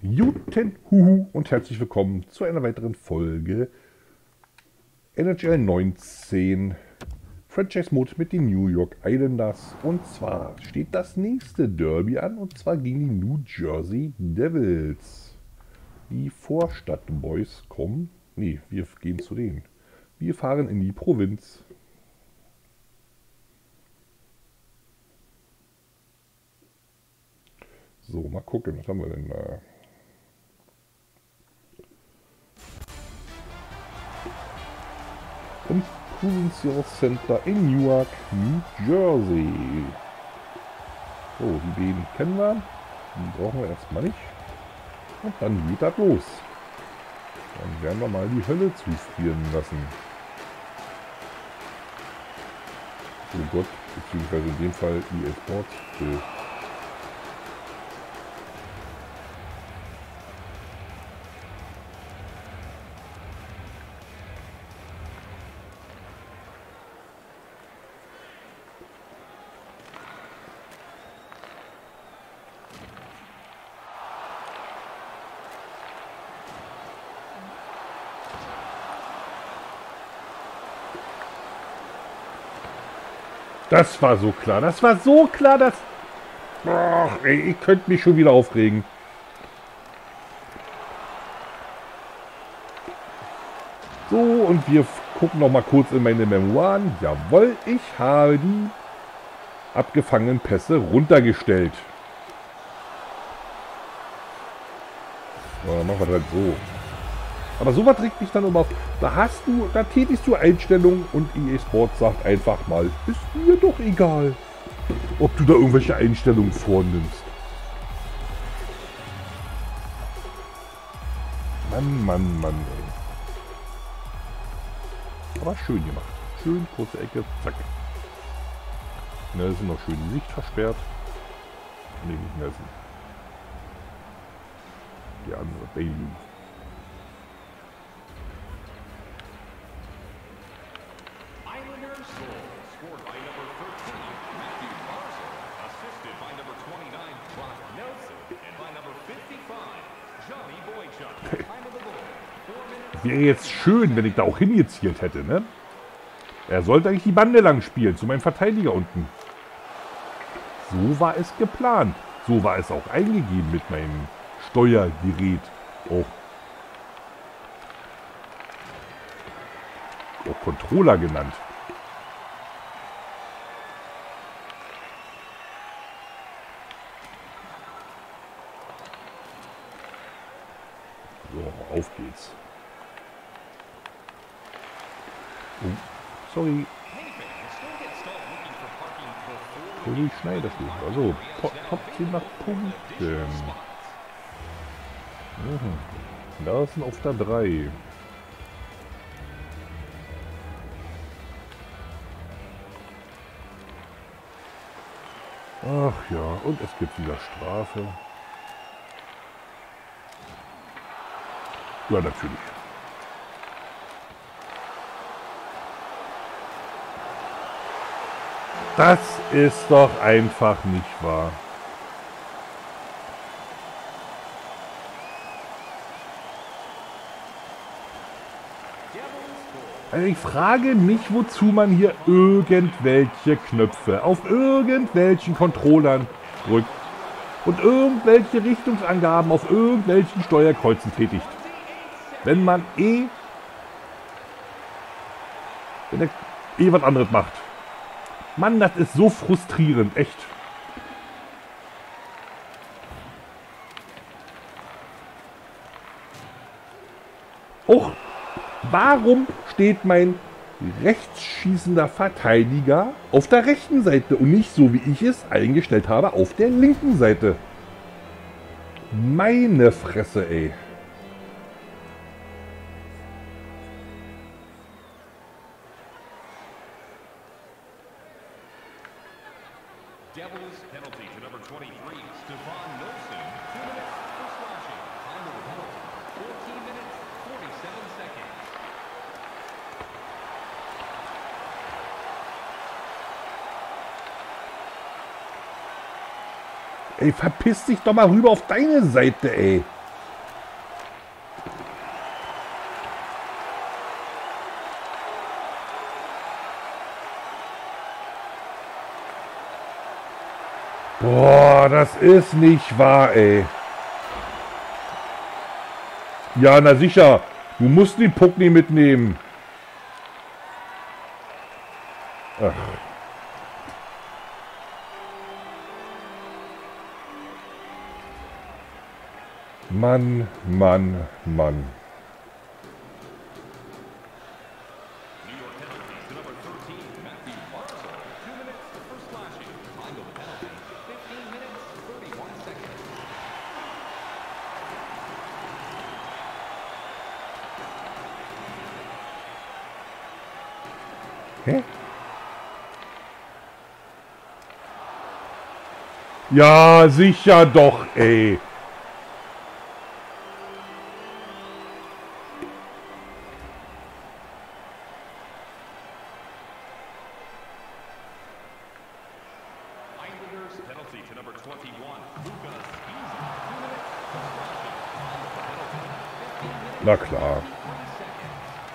Guten Huhu und herzlich willkommen zu einer weiteren Folge NHL 19 Franchise Mode mit den New York Islanders. Und zwar steht das nächste Derby an, und zwar gegen die New Jersey Devils. Die Vorstadtboys kommen. Nee, wir gehen zu denen. Wir fahren in die Provinz. So, mal gucken, was haben wir denn da? Im Provincial Center in Newark, New Jersey. So, die beiden kennen wir. Die brauchen wir erstmal nicht. Und dann geht das los. Dann werden wir mal die Hölle zufrieren lassen. Oh Gott, beziehungsweise in dem Fall EA Sports. Das war so klar, dass... Ach, ey, ich könnte mich schon wieder aufregen. So, und wir gucken noch mal kurz in meine Memoiren. Jawohl, ich habe die abgefangenen Pässe runtergestellt. So, dann machen wir das halt so. Aber sowas regt mich dann immer auf. Da tätigst du Einstellungen und EA Sports sagt einfach mal, ist mir doch egal, ob du da irgendwelche Einstellungen vornimmst. Mann, ey. Aber schön gemacht. Schön, kurze Ecke, zack. Nelson noch schön die Sicht versperrt. Nee, nicht Nelson. Der andere, Bailey. Wäre jetzt schön, wenn ich da auch hingezielt hätte, ne? Er sollte eigentlich die Bande lang spielen, zu meinem Verteidiger unten. So war es geplant. So war es auch eingegeben mit meinem Steuergerät. Auch Controller genannt. So, auf geht's. Oh, sorry. Uli Schneider steht. Also, poppt sie nach Punkten. Larsen auf der 3. Ach ja, und es gibt wieder Strafe. Ja, natürlich. Das ist doch einfach nicht wahr. Also ich frage mich, wozu man hier irgendwelche Knöpfe auf irgendwelchen Controllern drückt und irgendwelche Richtungsangaben auf irgendwelchen Steuerkreuzen tätigt. Wenn man wenn er was anderes macht. Mann, das ist so frustrierend, echt. Och, warum steht mein rechtsschießender Verteidiger auf der rechten Seite und nicht so, wie ich es eingestellt habe, auf der linken Seite? Meine Fresse, ey. Devils penalty to number 23, Stefan Nelson. 2 minutes for slashing. Time of the penalty, 14 minutes, 47 seconds. Ey, verpiss dich doch mal rüber auf deine Seite, ey. Boah, das ist nicht wahr, ey. Ja, na sicher. Du musst den Puck nicht mitnehmen. Ach. Mann, Mann, Mann. New York penalty to number 13, Matthew Barzal. 2 minutes for splashing. Time of the penalty, 15 minutes, 31 seconds. Hä? Ja, sicher doch, ey. Islanders penalty to number 21, Luka Skeezy. 2 minutes for splashing. Time of the penalty, 15 minutes, Na klar. 23 seconds.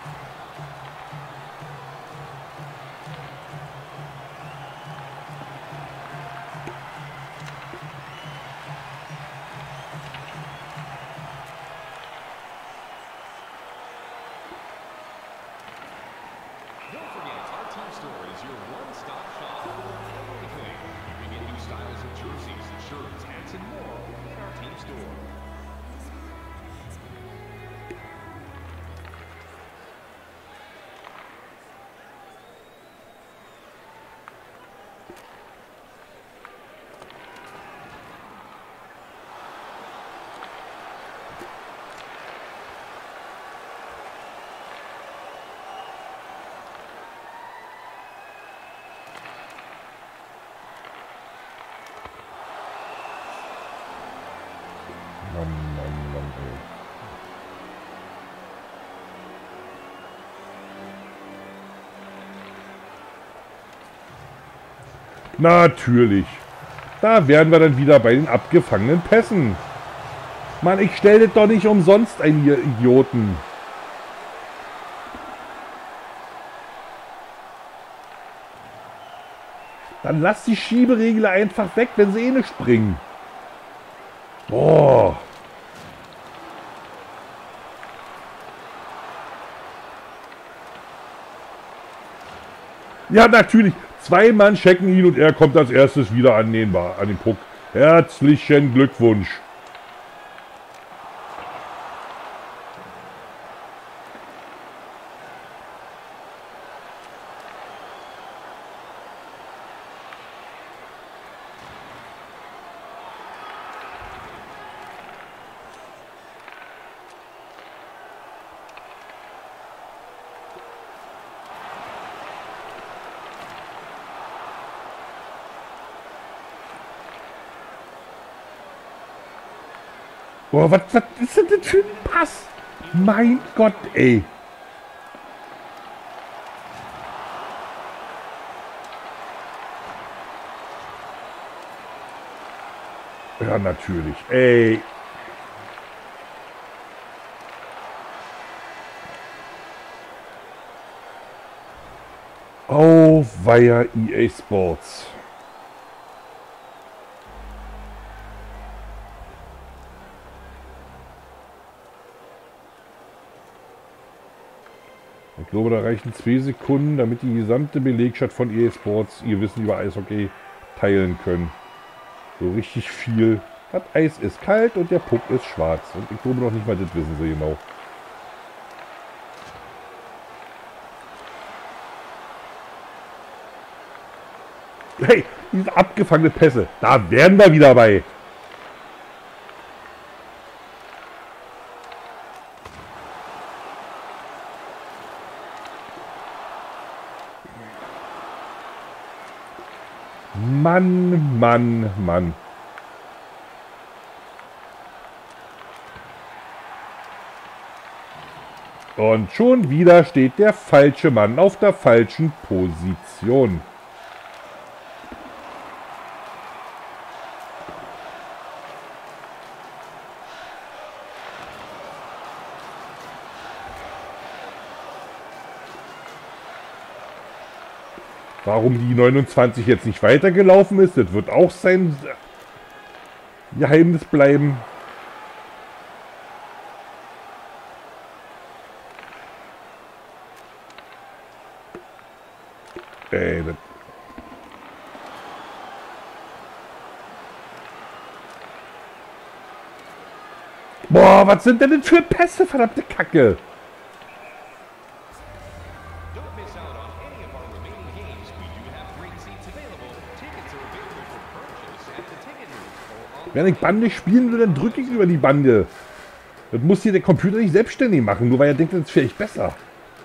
Don't forget, our team store is your one-stop shop for everything. You can get new styles of jerseys, shirts, hats, and more at our team store. Mann, Mann, Mann, ey. Natürlich. Da wären wir dann wieder bei den abgefangenen Pässen. Mann, ich stelle das doch nicht umsonst ein, ihr Idioten. Dann lass die Schieberegler einfach weg, wenn sie eh nicht springen. Boah. Ja, natürlich. 2 Mann checken ihn und er kommt als erstes wieder an den Puck. Herzlichen Glückwunsch. Boah, was ist denn das für ein Pass? Mein Gott, ey. Ja, natürlich. Ey. Auweia EA Sports. Ich glaube, da reichen 2 Sekunden, damit die gesamte Belegschaft von EA Sports ihr Wissen über Eishockey teilen können. So richtig viel. Das Eis ist kalt und der Puck ist schwarz. Und ich glaube noch nicht mal, das wissen sie genau. Hey, diese abgefangene Pässe, da wären wir wieder bei. Mann, Mann, Mann. Und schon wieder steht der falsche Mann auf der falschen Position. Warum die 29 jetzt nicht weitergelaufen ist, das wird auch sein Geheimnis bleiben. Ey, das Boah, was sind denn für Pässe, verdammte Kacke? Don't miss out on any of our remaining games. We do have great seats available. Tickets are available for purchase at the ticket booth or on Wenn ich Bande spielen will, dann drücke ich über die Bande. Das muss hier der Computer nicht selbstständig machen, nur weil er denkt, das ist vielleicht besser.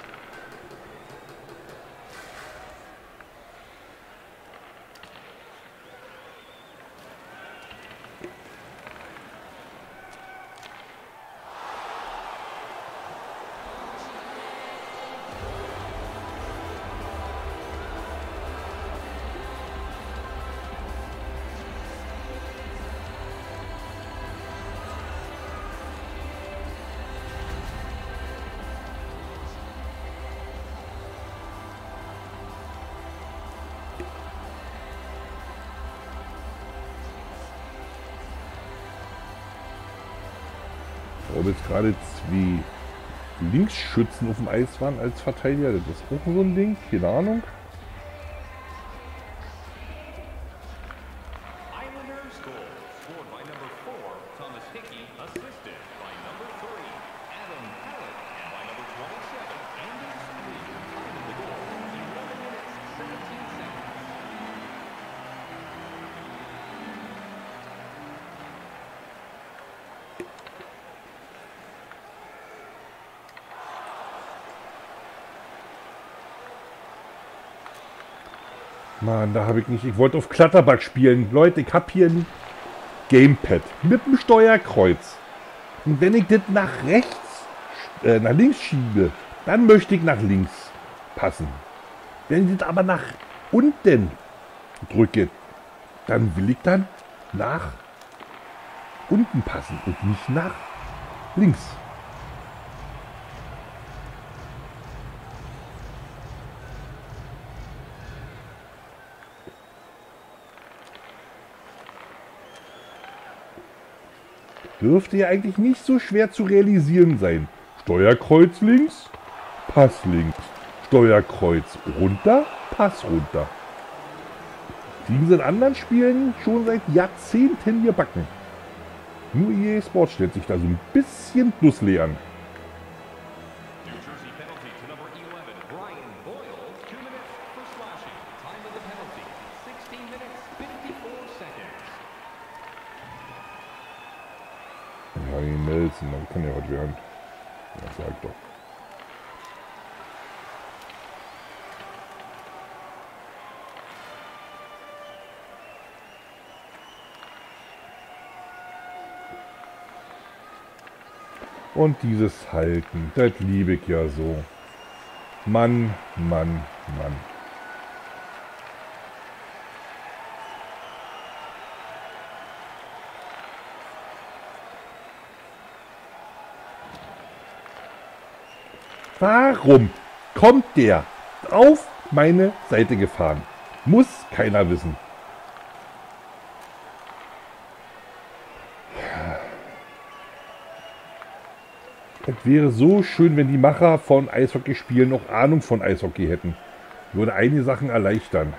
Ob jetzt gerade zwei Linksschützen auf dem Eis waren als Verteidiger, das ist auch so ein Ding, keine Ahnung. Islanders goal scored by number 4, Thomas Hickey, assisted by number 3, Adam Pellet, and by number 27, Anders Lee. Time of the goal, 11 minutes, 17 seconds. Mann, da habe ich nicht. Ich wollte auf Kletterbug spielen. Leute, ich habe hier ein Gamepad mit dem Steuerkreuz. Und wenn ich das nach links schiebe, dann möchte ich nach links passen. Wenn ich das aber nach unten drücke, dann will ich dann nach unten passen und nicht nach links. Dürfte ja eigentlich nicht so schwer zu realisieren sein. Steuerkreuz links, Pass links. Steuerkreuz runter, Pass runter. Die sind in anderen Spielen schon seit Jahrzehnten gebacken. Nur EA Sports stellt sich da so ein bisschen dusselig an. New Jersey penalty to number 11, Brian Boyle, 2 minutes for slashing. Time of the penalty, 16 minutes, 54 seconds. Ja, die Nelson, das kann ja was werden. Ja, sag doch. Und dieses Halten, das liebe ich ja so. Mann, Mann, Mann. Warum kommt der auf meine Seite gefahren? Muss keiner wissen. Es wäre so schön, wenn die Macher von Eishockeyspielen noch Ahnung von Eishockey hätten. Würde einige Sachen erleichtern.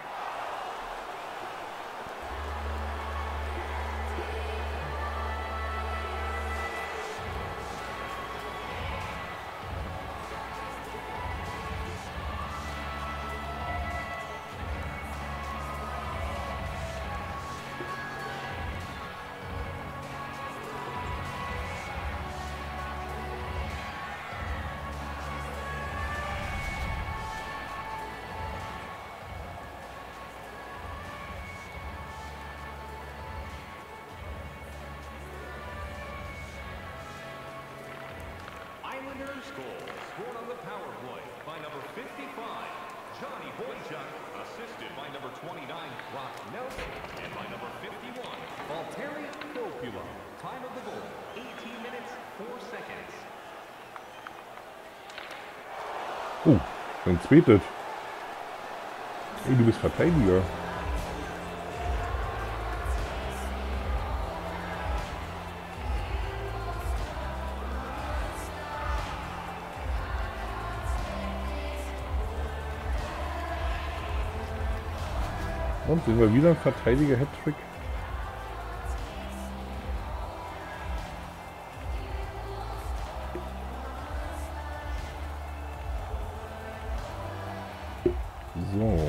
Islanders goal scored on the power play by number 55, Johnny Boychuk, assisted by number 29, Brock Nelson, and by number 51, Valtteri Filppula. Time of the goal, 18 minutes, 4 seconds. Oh, dann zwetet. Ey, du bist Verteidiger. Und sehen wir wieder ein Verteidiger-Hattrick. So.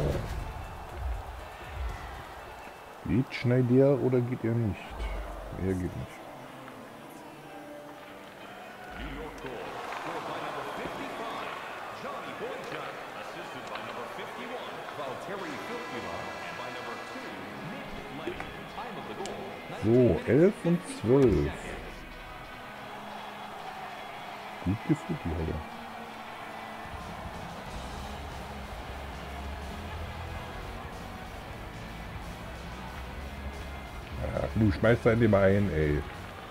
Geht Schneider oder geht er nicht? Er geht nicht. New York goal scored by number 55, Johnny Boychuk, assisted by number 51, Valtteri Filppula, and by number 2, Nick Leddy. Time of the goal, So, 11 und 12. 19 seconds. Gut geführt, die Halle. Ja, du schmeißt da in dem ein, ey.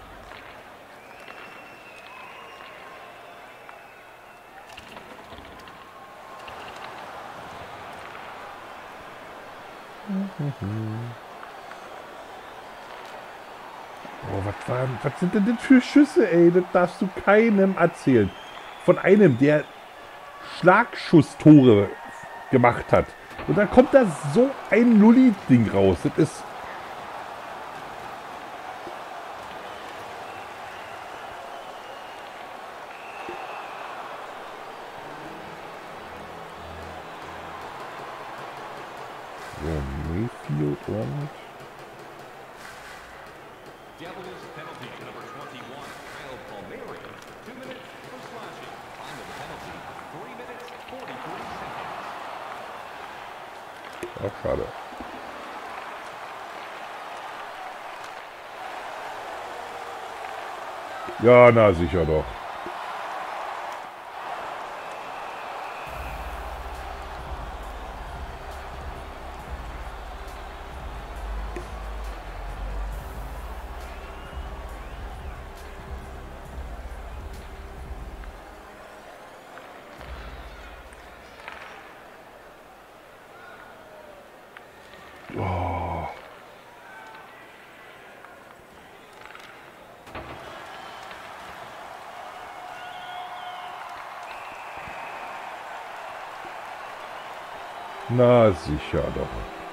Oh, was sind denn das für Schüsse, ey? Das darfst du keinem erzählen. Von einem, der Schlagschusstore gemacht hat. Und dann kommt da so ein Lulli-Ding raus. Das ist... So, Mayfield und... Devils penalty to number 21, Kyle Palmieri. 2 minutes for slashing. Time of the penalty, 3 minutes, 43 seconds. Ach, schade. Ja, na sicher doch. Oh. Na sicher doch.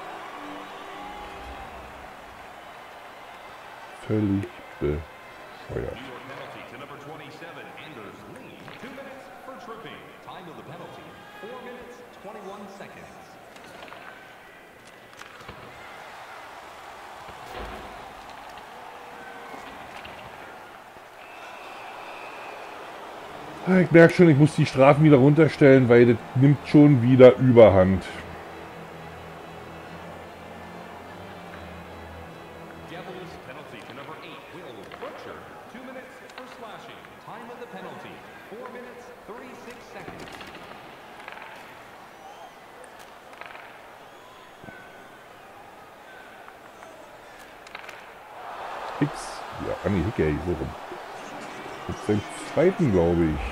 Völlig bescheuert. New York penalty to number 27, Anders Lee. 2 minutes for tripping. Time of the penalty, 4 minutes, 21 seconds. Ich merke schon, ich muss die Strafen wieder runterstellen, weil das nimmt schon wieder Überhand. Devils penalty to number 8, Will Butcher. 2 minutes for slashing. Time of the penalty, 4 minutes, 36 seconds. Hicks. Ja, nee, Hickey, so rum. Jetzt den zweiten, glaube ich.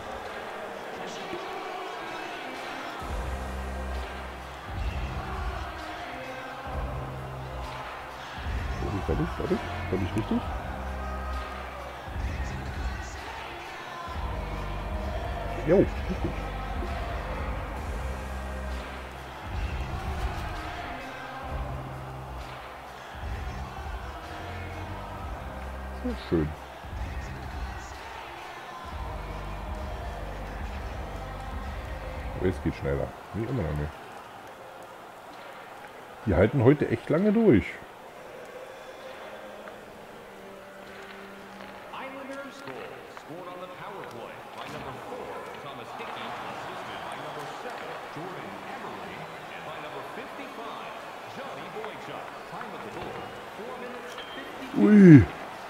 Fertig? Habe ich richtig? Jo, richtig. Sehr schön. Aber es geht schneller. Wie immer noch nicht. Die halten heute echt lange durch. Islanders goal scored on the power play by number 4, Thomas Hickey, assisted by number 7, Jordan Eberle, and by number 55, Johnny Boychuk. Time of the goal, 4 minutes, 50. Ui.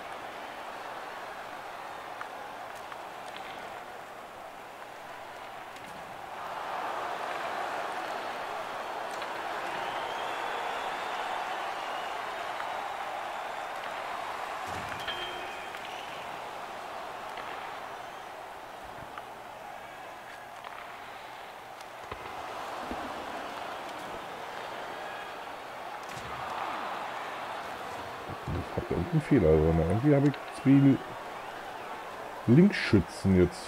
Ich habe da irgendeinen Fehler drin. Irgendwie habe ich zwei Linksschützen jetzt.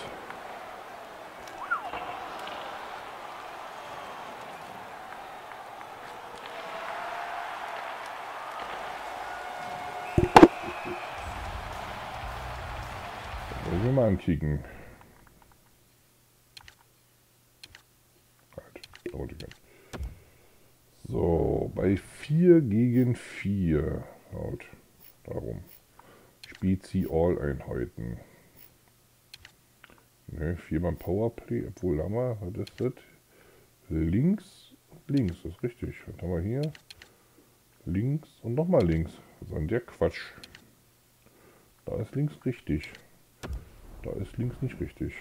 Wollen wir mal ankicken. Halt, dauert nicht. So, bei 4 gegen 4. Halt, darum. Spezi-All-Einheiten. Ne, 4-mal Powerplay, obwohl haben wir, was ist das? Links und links, das ist richtig. Was haben wir hier? Links und nochmal links. Was ist denn der Quatsch? Da ist links richtig. Da ist links nicht richtig.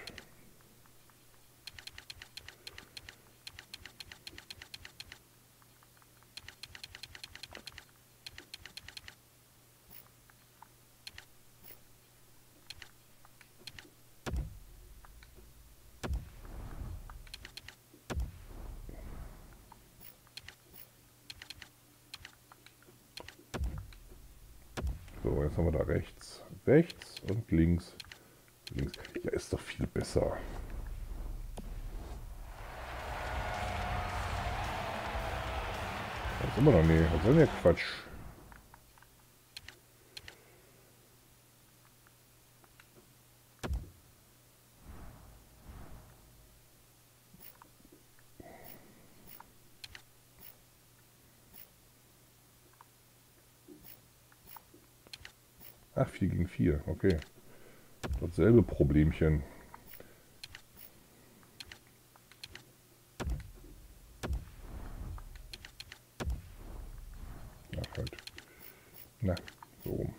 So, jetzt haben wir da rechts. Rechts und links. Links. Ja, ist doch viel besser. Das ist immer noch nicht. Was soll denn der Quatsch? Ach, 4 gegen 4. Okay. Dasselbe Problemchen. Ach, halt. Na, so rum.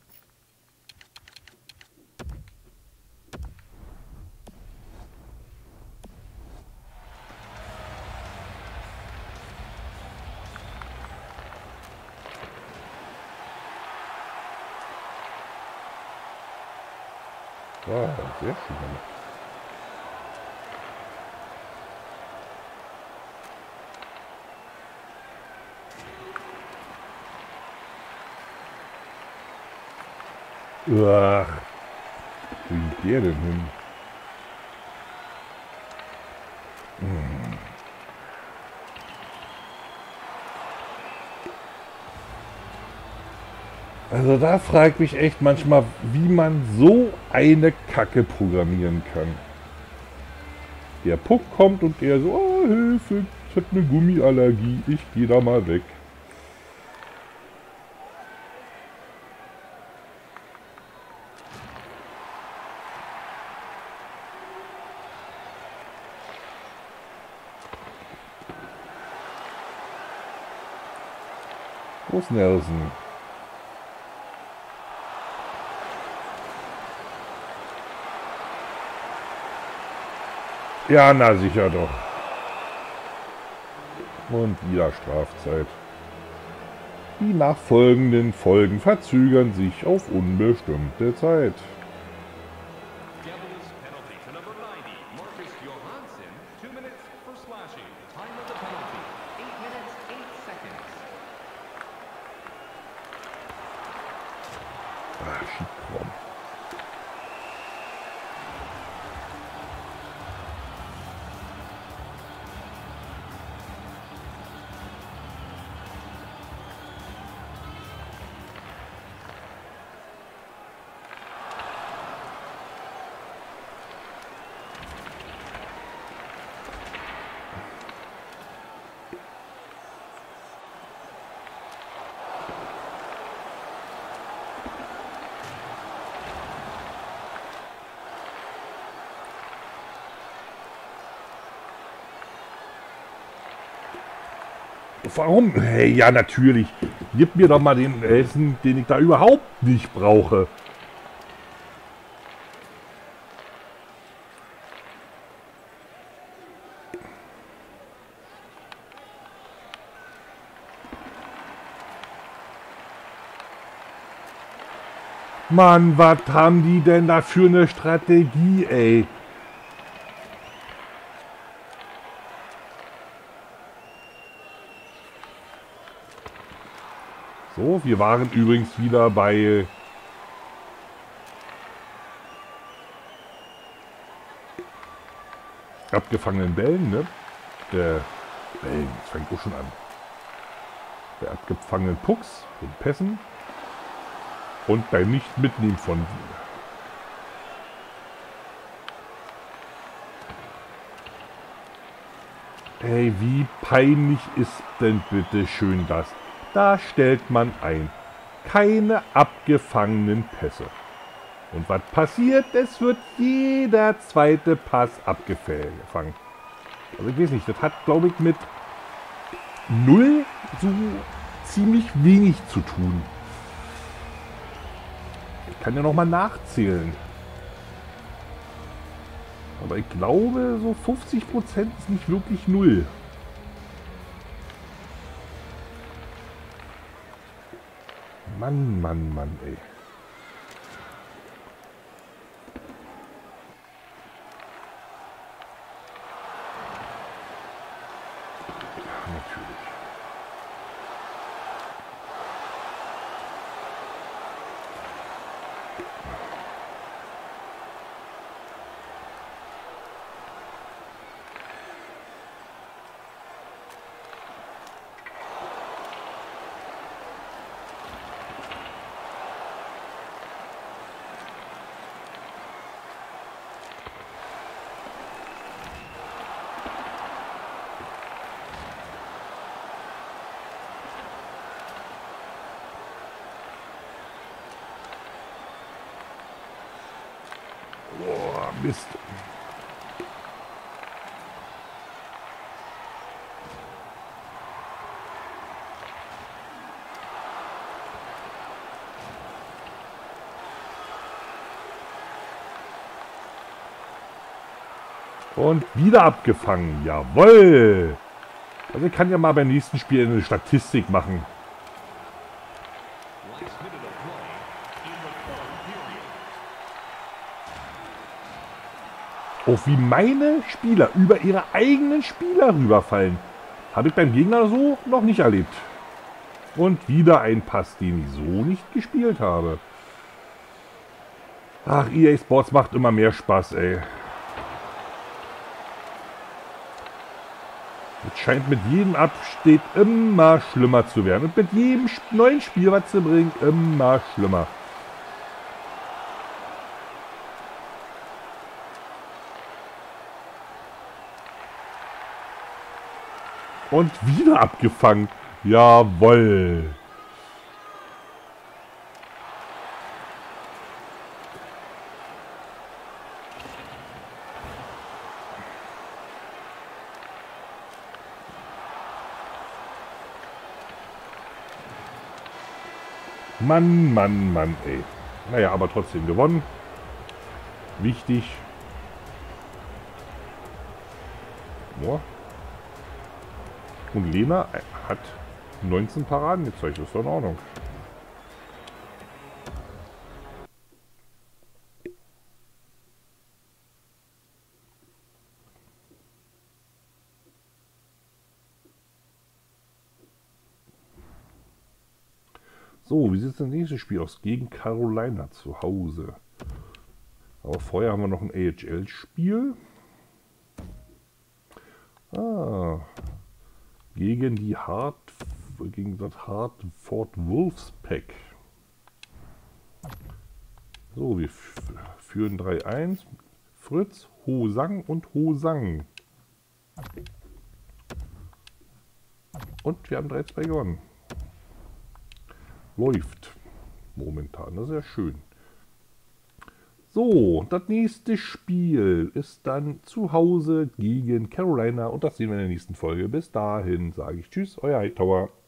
Ah, sehr schön gemacht. Ach, wo geht der denn hin? Also da frage ich mich echt manchmal, wie man so eine Kacke programmieren kann. Der Puck kommt und er so, oh Hilfe, ich habe eine Gummiallergie, ich gehe da mal weg. Wo ist Nelson? Ja, na sicher doch. Und wieder Strafzeit. Die nachfolgenden Folgen verzögern sich auf unbestimmte Zeit. Devils penalty to number 90, Marcus Johansson. 2 minutes for slashing. Time of the penalty, 8 minutes, 8 seconds. Ah, Schiebkram. Warum? Hey, ja, natürlich. Gib mir doch mal den Essen, den ich da überhaupt nicht brauche. Mann, was haben die denn da für eine Strategie, ey? So, wir waren übrigens wieder bei abgefangenen Bällen, ne? Bällen, das fängt auch schon an. Bei abgefangenen Pucks, den Pässen und beim Nicht-Mitnehmen von Ey, wie peinlich ist denn bitte schön das? Da stellt man ein. Keine abgefangenen Pässe. Und was passiert? Es wird jeder zweite Pass abgefangen. Also ich weiß nicht, das hat, glaube ich, mit 0 so ziemlich wenig zu tun. Ich kann ja noch mal nachzählen. Aber ich glaube, so 50% ist nicht wirklich 0. Mann, Mann, Mann, ey. Ja, natürlich. Boah, Mist. Und wieder abgefangen. Jawohl. Also ich kann ja mal beim nächsten Spiel eine Statistik machen. Last minute of play in the fourth period. Auch wie meine Spieler über ihre eigenen Spieler rüberfallen, habe ich beim Gegner so noch nicht erlebt. Und wieder ein Pass, den ich so nicht gespielt habe. Ach, EA Sports macht immer mehr Spaß, ey. Es scheint mit jedem Abschnitt immer schlimmer zu werden. Und mit jedem neuen Spiel, was sie bringen, immer schlimmer. Und wieder abgefangen. Jawohl. Mann, Mann, Mann, ey. Naja, aber trotzdem gewonnen. Wichtig. Ja. Und Lena hat 19 Paraden gezeigt. Das ist doch in Ordnung. So, wie sieht das nächste Spiel aus? Gegen Carolina zu Hause. Aber vorher haben wir noch ein AHL-Spiel. Gegen das Hartford Wolfpack. So, wir führen 3-1. Fritz, Hosang und Hosang. Und wir haben 3-2 gewonnen. Läuft momentan, das ist ja schön. So, das nächste Spiel ist dann zu Hause gegen Carolina und das sehen wir in der nächsten Folge. Bis dahin sage ich Tschüss, euer Hightower.